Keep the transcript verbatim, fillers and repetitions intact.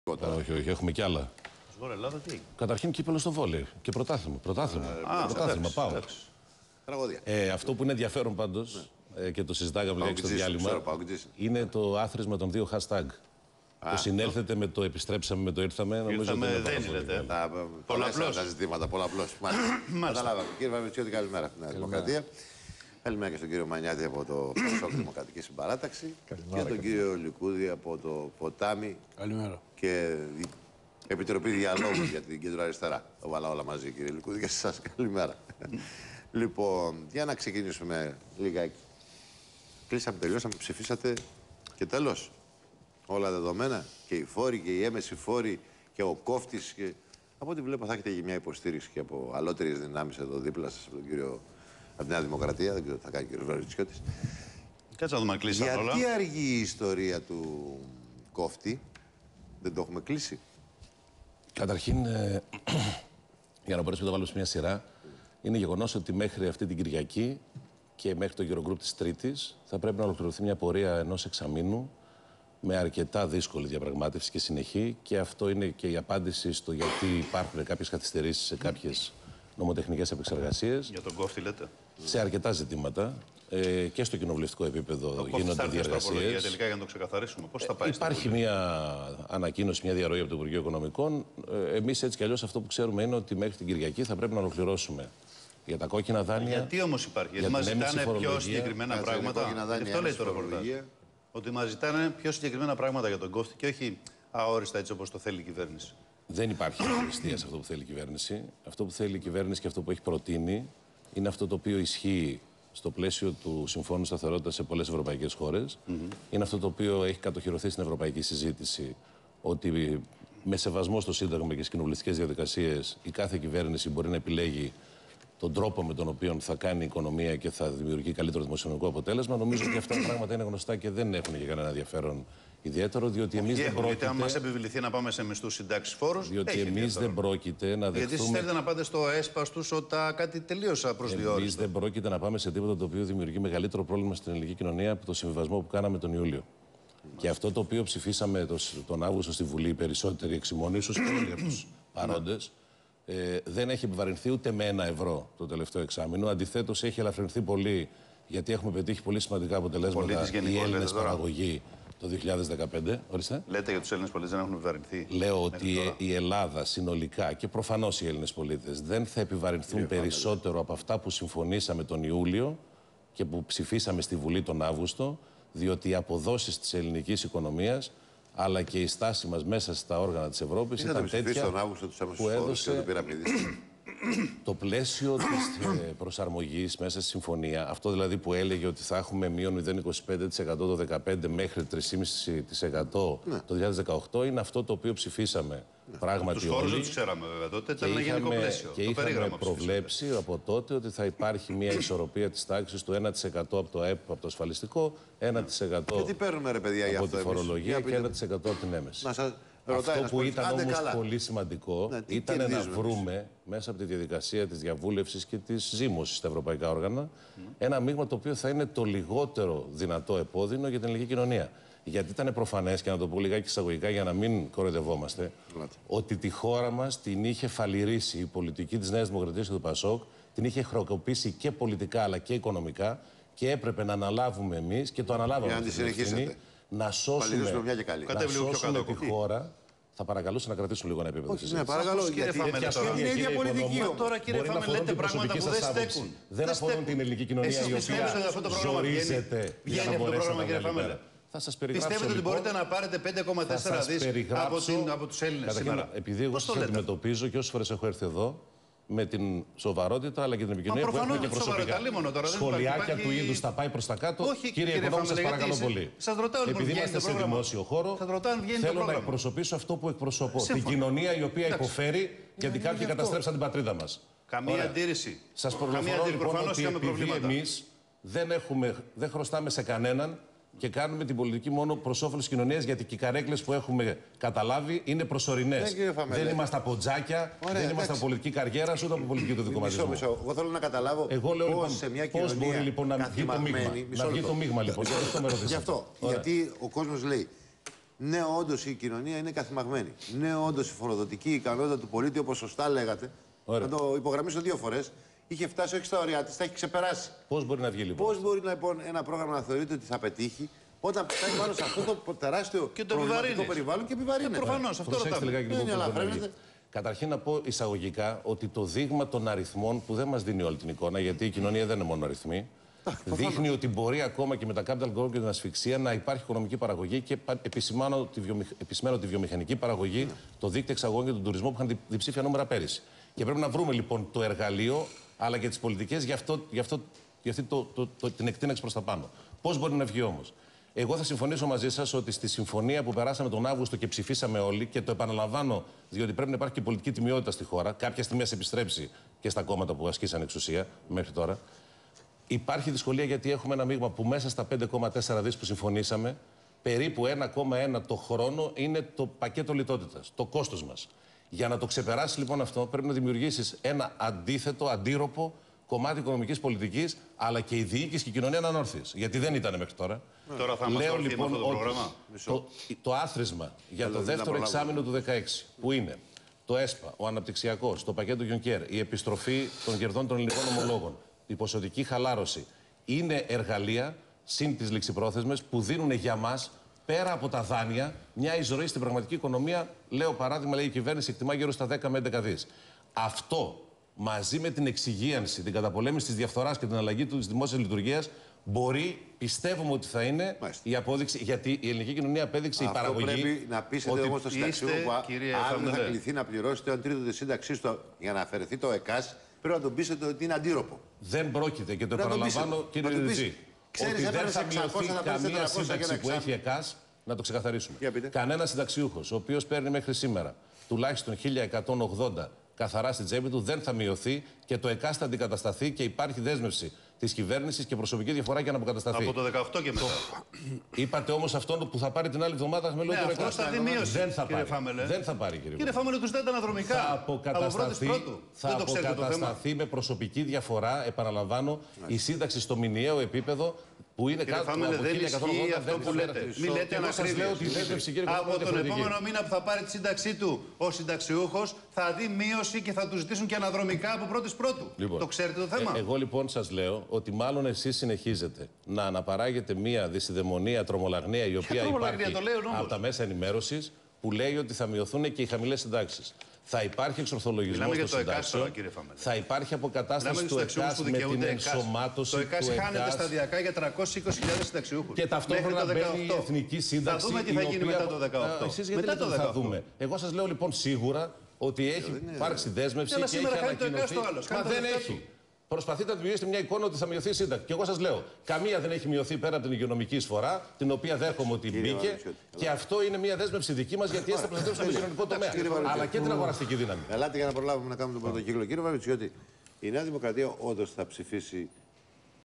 Όχι, όχι, έχουμε κι άλλα. Ελλάδα, τι? Καταρχήν κύπελλο στο βόλεϊ και πρωτάθλημα. Πρωτάθλημα. Α, πρωτάθλημα, πάω. Ε, αυτό που είναι ενδιαφέρον πάντως ναι. ε, και το συζητάγαμε λίγα στο διάλειμμα ξέρω, είναι το άθροισμα των δύο hashtag. Α, το συνέλθετε το... με το επιστρέψαμε, με το ήρθαμε. Νομίζω ότι δεν είναι. Πολλαπλώς. Τα ζητήματα, πολλαπλώς. Καταλάβαμε. Κύριε Βαμβιτσιώτη, καλημέρα από την Νέα Δημοκρατία. Καλημέρα και στον κύριο Μανιάτη από το Πασόκ Δημοκρατική Συμπαράταξη. Και τον κύριο Λικούδη από το Ποτάμι. Καλημέρα. Και Επιτροπή Διαλόγου για την Κέντρο Αριστερά. Το βάλα όλα μαζί, κύριε Λικούδη, και σε εσάς καλημέρα. Λοιπόν, για να ξεκινήσουμε λιγάκι. Κλείσαμε, τελειώσαμε, ψηφίσατε και τέλος. Όλα δεδομένα. Και οι φόροι και οι έμεση φόροι και ο κόφτης. Και... Από ό,τι βλέπω θα έχετε μια υποστήριξη και από αλότερες δυνάμεις εδώ δίπλα σας από τον κύριο. Από τη Νέα Δημοκρατία, δεν ξέρω τι θα κάνει ο κύριος Βαρβιτσιώτης. Κάτσε να δούμε αν κλείσαμε όλα. Γιατί αργεί η ιστορία του κόφτη, δεν το έχουμε κλείσει. Καταρχήν, ε, για να μπορέσουμε να το βάλουμε σε μια σειρά, είναι γεγονός ότι μέχρι αυτή την Κυριακή και μέχρι το Eurogroup της Τρίτης θα πρέπει να ολοκληρωθεί μια πορεία ενός εξαμήνου με αρκετά δύσκολη διαπραγμάτευση και συνεχή, και αυτό είναι και η απάντηση στο γιατί υπάρχουν κάποιες καθυστερήσεις σε κάποιες νομοτεχνικές επεξεργασίες. Για τον κόφτη λέτε. Σε αρκετά ζητήματα ε, και στο κοινοβουλευτικό επίπεδο το γίνονται διεργασίες. Τελικά για να το ξεκαθαρίσουμε. Πώς θα πάει? Ε, υπάρχει μια ανακοίνωση, μια διαρροή από το Υπουργείο Οικονομικών. Ε, εμείς έτσι κι αλλιώς αυτό που ξέρουμε είναι ότι μέχρι την Κυριακή θα πρέπει να ολοκληρώσουμε για τα κόκκινα δάνεια. Γιατί όμως υπάρχει? Γιατί μας ζητάνε πιο συγκεκριμένα πράγματα. Αυτό λέει το ρεπορτάζ. Ότι μας ζητάνε πιο συγκεκριμένα πράγματα για τον κόφτη και όχι αόριστα έτσι όπως το θέλει η κυβέρνηση. Δεν υπάρχει αριστεία σε αυτό που θέλει η κυβέρνηση. Αυτό που θέλει η κυβέρνηση και αυτό που έχει προτείνει είναι αυτό το οποίο ισχύει στο πλαίσιο του Συμφώνου Σταθερότητας σε πολλές ευρωπαϊκές χώρες. Mm-hmm. Είναι αυτό το οποίο έχει κατοχυρωθεί στην ευρωπαϊκή συζήτηση, ότι με σεβασμό στο Σύνταγμα και στις κοινοβουλευτικές διαδικασίες η κάθε κυβέρνηση μπορεί να επιλέγει τον τρόπο με τον οποίο θα κάνει η οικονομία και θα δημιουργεί καλύτερο δημοσιονομικό αποτέλεσμα. Νομίζω ότι αυτά τα πράγματα είναι γνωστά και δεν έχουν για κανένα ενδιαφέρον ιδιαίτερο, διότι εμείς δεν πρόκειται. Γιατί αν μας επιβληθεί να πάμε σε μισθούς, συντάξεις, φόρους. Διότι εμείς δεν πρόκειται να δεχθούμε. Γιατί εσείς θέλετε να πάτε στο έσπαστους όταν κάτι τελείως απροσδιόριστο. Εμείς δεν πρόκειται να πάμε σε τίποτα το οποίο δημιουργεί μεγαλύτερο πρόβλημα στην ελληνική κοινωνία από το συμβιβασμό που κάναμε τον Ιούλιο. Mm. Και αυτό το οποίο ψηφίσαμε τον Αύγουστο στη Βουλή, οι περισσότεροι εξημών, ίσως και όλοι από τους παρόντες, ε, δεν έχει επιβαρυνθεί ούτε με ένα ευρώ το τελευταίο εξάμηνο. Αντιθέτως, έχει ελαφρυνθεί πολύ, γιατί έχουμε πετύχει πολύ σημαντικά αποτελέσματα οι Έλληνες παραγωγοί το δύο χιλιάδες δεκαπέντε. Ορίστε. Λέτε για τους Έλληνες πολίτες δεν έχουν επιβαρυνθεί? Λέω ότι τώρα η Ελλάδα συνολικά και προφανώς οι Έλληνες πολίτες δεν θα επιβαρυνθούν Κύριε περισσότερο Φάντελ. από αυτά που συμφωνήσαμε τον Ιούλιο και που ψηφίσαμε στη Βουλή τον Αύγουστο, διότι οι αποδόσεις της ελληνικής οικονομίας αλλά και η στάση μας μέσα στα όργανα της Ευρώπης ήταν τέτοια τον Αύγουστο, τους που έδωσε το, το πλαίσιο της προσαρμογής μέσα στη συμφωνία. Αυτό δηλαδή που έλεγε ότι θα έχουμε μείον μηδέν κόμμα είκοσι πέντε τοις εκατό το δύο χιλιάδες δεκαπέντε μέχρι τρία κόμμα πέντε τοις εκατό ναι. το δύο χιλιάδες δεκαοκτώ, είναι αυτό το οποίο ψηφίσαμε ναι. πράγματι τους φόρους δεν τους ξέραμε βέβαια τότε, ήταν ένα γενικό πλαίσιο. Και το είχαμε προβλέψει από τότε ότι θα υπάρχει μια ισορροπία της τάξης του ένα τοις εκατό από το ΕΠ, από το ασφαλιστικό, ένα τοις εκατό Γιατί παίρνουμε, ρε παιδιά, από τη φορολογία και ένα τοις εκατό από την έμεση. Αυτό που ήταν όμως πολύ σημαντικό ναι, ήταν να βρούμε εμείς. μέσα από τη διαδικασία της διαβούλευσης και της ζήμωσης στα ευρωπαϊκά όργανα mm. ένα μείγμα το οποίο θα είναι το λιγότερο δυνατό επώδυνο για την ελληνική κοινωνία. Γιατί ήταν προφανές, και να το πω λιγάκι εισαγωγικά για να μην κοροϊδευόμαστε, mm. ότι τη χώρα μας την είχε φαλυρίσει η πολιτική της Νέας Δημοκρατίας και του Πασόκ, την είχε χρεοκοπήσει και πολιτικά αλλά και οικονομικά, και έπρεπε να αναλάβουμε εμείς και το αναλάβαμε. Για να τη συνεχίσετε. Να σώσουμε, να σώσουμε τη χώρα. Θα παρακαλούσα να κρατήσουμε λίγο ένα επίπεδο. Όχι, ναι, παρακαλώ. Κύριε Φάμελ, είναι η ίδια πολιτική. Τώρα, κύριε Φάμελ, λέτε πράγματα που δεν στέκουν. Δεν αφορούν την ελληνική κοινωνία, η οποία ζορίζεται. Βγαίνει αυτό το πρόγραμμα, κύριε Φάμελ. Θα σας περιγράψω. Πιστεύετε ότι μπορείτε να πάρετε πέντε κόμμα τέσσερα δις από τους Έλληνες σήμερα? Επειδή εγώ σας αντιμετωπίζω και όσες φορές έχω έρθει εδώ, με την σοβαρότητα αλλά και την επικοινωνία που έχουμε και προσωπικά. Σχολιάκια του είδους θα πάει προς τα κάτω. Όχι, κύριε Οικονόμου, σας παρακαλώ πολύ. Σας ρωτάω, λοιπόν, επειδή είμαστε σε δημόσιο χώρο, θέλω να εκπροσωπήσω αυτό που εκπροσωπώ. Την κοινωνία η οποία υποφέρει γιατί κάποιοι καταστρέψαν την πατρίδα μας. Καμία αντίρρηση. Σας προλαβαίνω λοιπόν ότι επειδή εμείς δεν χρωστάμε σε κανέναν και κάνουμε την πολιτική μόνο προς όφελος της κοινωνίας, γιατί και οι καρέκλες που έχουμε καταλάβει είναι προσωρινές. Ναι, δεν είμαστε από τζάκια, Ωραία, δεν είμαστε από πολιτική καριέρα, ούτε από πολιτική του δικοματισμού. Μισό, μισό. Εγώ θέλω να καταλάβω πώς λοιπόν, σε μια κοινωνία πώς μπορεί λοιπόν να βγει το μείγμα. Να βγει το μείγμα λοιπόν. Γι' αυτό, γιατί ο κόσμος λέει, Ναι, όντως η κοινωνία είναι καθημαγμένη. Ναι, όντως η φοροδοτική ικανότητα του πολίτη, όπως σωστά λέγατε, Ωραία. να το υπογραμμίσω δύο φορές, είχε φτάσει όχι στα ωριά της, τα έχει ξεπεράσει. Πώς μπορεί να βγει λοιπόν? Πώς μπορεί λοιπόν ένα πρόγραμμα να θεωρείται ότι θα πετύχει όταν φτάνει πάνω σε αυτό το τεράστιο και το προβληματικό περιβάλλον και επιβαρύνεται. Προφανώς, αυτό ρωτάμε. Καταρχήν να πω εισαγωγικά ότι το δείγμα των αριθμών που δεν μας δίνει όλη την εικόνα, γιατί η κοινωνία δεν είναι μόνο αριθμοί, δείχνει ότι μπορεί ακόμα και με τα capital growth και την ασφυξία να υπάρχει οικονομική παραγωγή και επισημάνω τη, βιομηχ... επισημαίνω τη βιομηχανική παραγωγή, ναι. το δίκτυο εξαγωγών και τον τουρισμό που είχαν διψήφια νούμερα πέρυσι. Και πρέπει να βρούμε λοιπόν το εργαλείο αλλά και τις πολιτικές για, αυτό, για, αυτό, για αυτή το, το, το, την εκτείναξη προς τα πάνω. Πώς μπορεί να βγει όμως? Εγώ θα συμφωνήσω μαζί σας ότι στη συμφωνία που περάσαμε τον Αύγουστο και ψηφίσαμε όλοι, και το επαναλαμβάνω, διότι πρέπει να υπάρχει και πολιτική τιμιότητα στη χώρα, κάποια στιγμή ας επιστρέψει και στα κόμματα που ασκήσαν εξουσία μέχρι τώρα. Υπάρχει δυσκολία γιατί έχουμε ένα μείγμα που μέσα στα πέντε κόμμα τέσσερα δις που συμφωνήσαμε, περίπου ένα κόμμα ένα το χρόνο είναι το πακέτο λιτότητας, το κόστος μας. Για να το ξεπεράσει λοιπόν αυτό, πρέπει να δημιουργήσεις ένα αντίθετο, αντίρροπο κομμάτι οικονομικής πολιτικής, αλλά και η διοίκηση και η κοινωνία να ανόρθεις. Γιατί δεν ήταν μέχρι τώρα. Mm. Τώρα θα μας ορθεί λοιπόν, αυτό το πρόγραμμα. Το, το άθροισμα για το δεύτερο εξάμηνο του δεκαέξι, που είναι το ΕΣΠΑ, ο αναπτυξιακός, το πακέτο Juncker, η επιστροφή των κερδών των ελληνικών ομολόγων, η ποσοτική χαλάρωση, είναι εργαλεία, συν τις ληξιπρόθεσμες, που δίνουν για μας, πέρα από τα δάνεια, μια εισρωή στην πραγματική οικονομία. Λέω παράδειγμα, λέει η κυβέρνηση, εκτιμά γύρω στα δέκα με έντεκα δις. Αυτό, μαζί με την εξυγίανση, την καταπολέμηση της διαφθοράς και την αλλαγή της δημόσιας λειτουργίας, μπορεί, πιστεύουμε ότι θα είναι Μάλιστα. η απόδειξη, γιατί η ελληνική κοινωνία απέδειξε Αυτό η παραγωγή. Πρέπει να πείσετε ότι όμως το συνταξιούχο που αν δεν θα κληθεί να πληρώσει το τρίτο της σύνταξής του για να αφαιρεθεί το ΕΚΑΣ, πρέπει να τον πείσετε ότι είναι αντίρροπο. Δεν πρόκειται, και το επαναλαμβάνω, κύριε Ριζή, ότι δεν θα μειωθεί καμία σύνταξη που έχει ΕΚΑΣ, να το ξεκαθαρίσουμε. Κανένα συνταξιούχος, ο οποίος παίρνει μέχρι σήμερα τουλάχιστον χίλια εκατόν ογδόντα καθαρά στην τσέπη του, δεν θα μειωθεί και το ΕΚΑΣ θα αντικατασταθεί και υπάρχει δέσμευση της κυβέρνησης και προσωπική διαφορά για να αποκατασταθεί. Από το δεκαοκτώ και μετά. Είπατε όμως αυτόν που θα πάρει την άλλη εβδομάδα με λόγο του ΕΚΑΣ. Θα δει μείωση, δεν θα πάρει. Φάμελε. Δεν θα πάρει, κύριε, κύριε Φάμελε, τους δέντε αναδρομικά. Θα αποκατασταθεί, θα δεν το αποκατασταθεί με προσωπική διαφορά, επαναλαμβάνω, η σύνταξη στο μηνιαίο επίπεδο που είναι κύριε κάτω Φάμελε, από δεν ισχύει αυτό που λέτε. Μην λέτε ανακρίβειες. Από τον επόμενο μήνα που θα πάρει τη σύνταξή του ο συνταξιούχος θα δει μείωση και θα του ζητήσουν και αναδρομικά από πρώτης πρώτου. Το ξέρετε το θέμα? Εγώ λοιπόν σας λέω ότι μάλλον εσείς συνεχίζετε να αναπαράγετε μία δυσιδαιμονία, τρομολαγνία, η οποία υπάρχει από τα μέσα ενημέρωσης, που λέει ότι θα μειωθούν και οι χαμηλές συντάξεις. Θα υπάρχει εξορθολογισμός των συντάξεων. Θα υπάρχει αποκατάσταση του ΕΚΑΣ με την ενσωμάτωση του ΕΚΑΣ. Το ΕΚΑΣ χάνεται σταδιακά για τριακόσιες είκοσι χιλιάδες συνταξιούχους. Και ταυτόχρονα μπαίνει η εθνική σύνταξη. Θα δούμε τι θα γίνει μετά το δεκαοκτώ. Εσείς γιατί μετά το θα δούμε. Εγώ σας λέω λοιπόν σίγουρα ότι έχει υπάρξει δέσμευση και έχει ανακοινωθεί. Μα δεν έχει. Προσπαθείτε να δημιουργήσετε μια εικόνα ότι θα μειωθεί η σύνταξη. Και εγώ σας λέω, καμία δεν έχει μειωθεί πέρα από την υγειονομική εισφορά, την οποία δέχομαι ότι μπήκε. Και αυτό είναι μια δέσμευση δική μας, γιατί έστε προστατεύσαμε τον κοινωνικό τομέα. Αλλά και την αγοραστική δύναμη. Ελάτε για να προλάβουμε να κάνουμε τον πρώτο κύκλο. Κύριε Βαβιτσιώτη, η Νέα Δημοκρατία όντως θα ψηφίσει